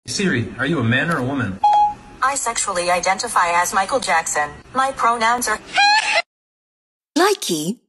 Siri, are you a man or a woman? I sexually identify as Michael Jackson. My pronouns are Likey.